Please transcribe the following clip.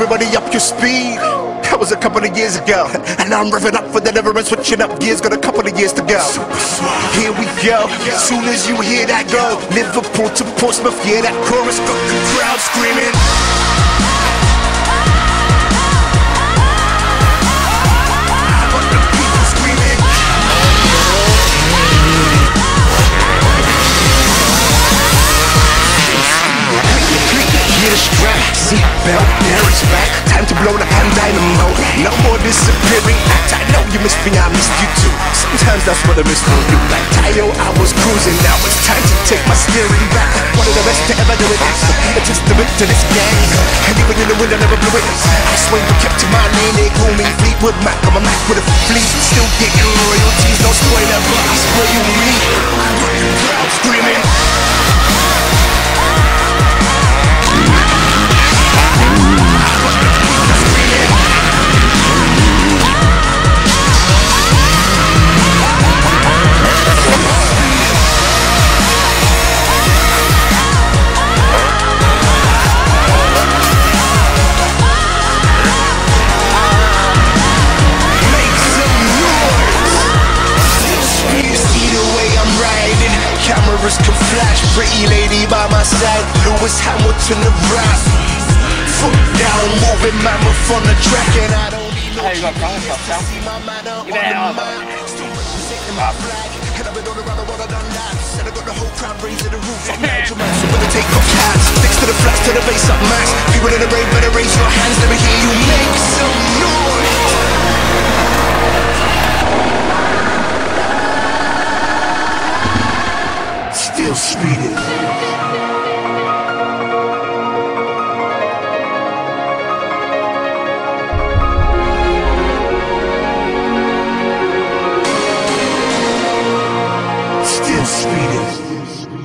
everybody up your speed. That was a couple of years ago, and now I'm revving up for the never end, switching up gears, got a couple of years to go. Here we go, soon as you hear that go, Liverpool to Portsmouth, yeah, that chorus got the crowd screaming. Seatbelt, there it's back. Time to blow the hand dynamo. No more disappearing act. I know you missed me, I missed you too. Sometimes that's what I miss from you. Like Tayo, I was cruising. Now it's time to take my steering back. One of the best to ever do it. A testament to this gang. And even in the wind, I never blew it. I swing but kept to my lane. They call me Fleetwood Mac. I'm a Mac with a fleet. Still getting royalties. No spoiler, but I swear you me. Crowd screaming. Cameras can flash, pretty lady by my side, Lewis Hamilton the rap. Foot down, moving mammoth on the track, and I don't need no. Hey, you got my manner on the mind. Still representing my flag, and I've been all around the world, I done that. And I got the whole crowd raising the roof. I'm Nigel Man, so better take off hats. Sticks to the flats, to the bass up max. People in the rain, better raise your hands, let me hear you make some noise. Still speeding.